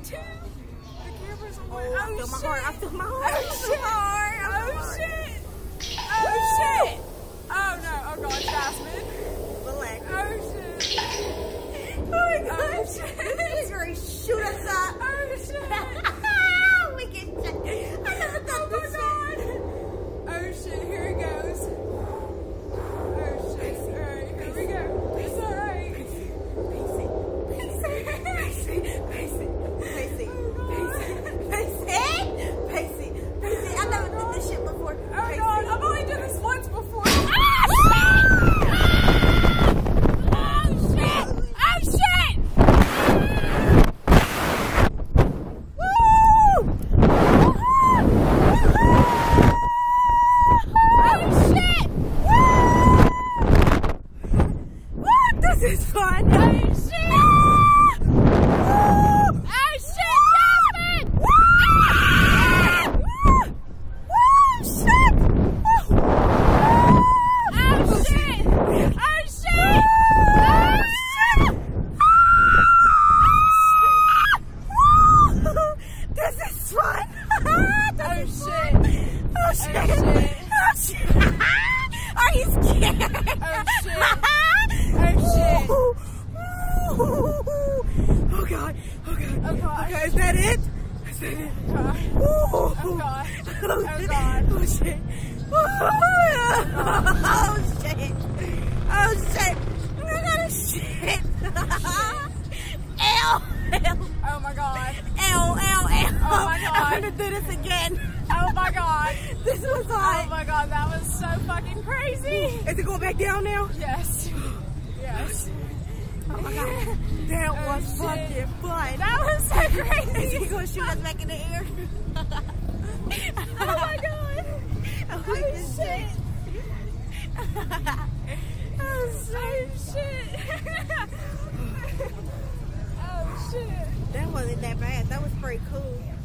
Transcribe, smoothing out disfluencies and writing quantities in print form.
too. The camera's on. Oh, I feel my heart. I feel my heart. Oh shit. Oh shit. Oh no. Oh god, Jasmine. Relax. Oh shit. Oh my gosh. Oh shit. This is going to shoot us up. Oh shit. We can check. I never thought Oh this my god. Oh shit, here it goes. Oh shit. Alright, here we go. It's alright. Pacey. I never did this shit before. Oh god, I've only done this once before. Oh shit! Oh shit! Woo! Oh shit! Woo! This is fun. Oh shit! Oh shit, Jasmine! Oh shit! Oh shit! Oh shit! This is fun. Oh shit! Oh shit. Oh shit. Are you scared? Oh shit! Oh shit! Oh god. Oh god! Okay, is that it? Is that it? God. Oh God. Oh God. Oh shit. Oh shit. Oh shit. I got a shit. Ow. Oh my god! Ow. Oh my God. I'm gonna do this again. Oh my god! This was Oh hot. my god, that was so fucking crazy! Is it going back down now? Yes. Yes. Oh my god. That Oh, was shit. fucking fun. That was so Is crazy! he gonna shoot us back in the air? Oh my god! Oh shit! Oh shit! Oh shit! That wasn't that bad. That was pretty cool.